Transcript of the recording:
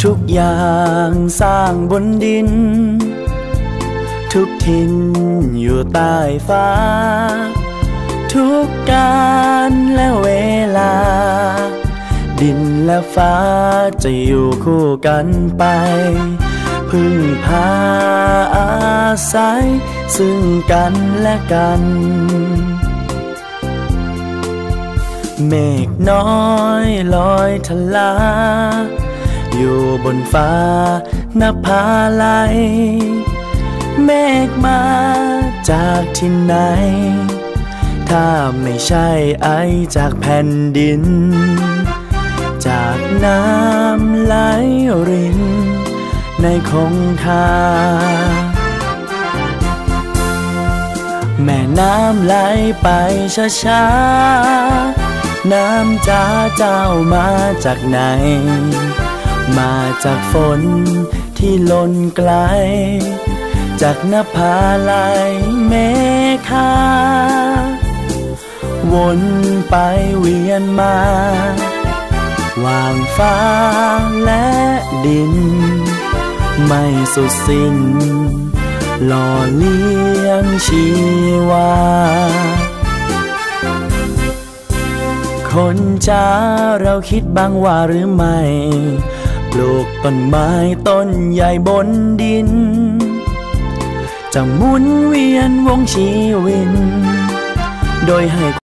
ทุกอย่างสร้างบนดินทุกถิ่นอยู่ใต้ฟ้าทุกกาลและเวลาดินและฟ้าจะอยู่คู่กันไปพึ่งพาอาศัยซึ่งกันและกันเมฆน้อยลอยทลาอยู่บนฟ้านภาลัยเมฆมาจากที่ไหนถ้าไม่ใช่ไอจากแผ่นดินจากน้ำไหลรินในคงคาแม่น้ำไหลไปช้าๆน้ำจ้าเจ้ามาจากไหนมาจากฝนที่ล้นไกลจากนภาลัยเมฆาวนไปเวียนมาวางฟ้าและดินไม่สุดสิ้นหล่อเลี้ยงชีวาคนจ้าเราคิดบ้างว่าหรือไม่ปลูกต้นไม้ต้นใหญ่บนดินจะหมุนเวียนวงชีวินโดยให้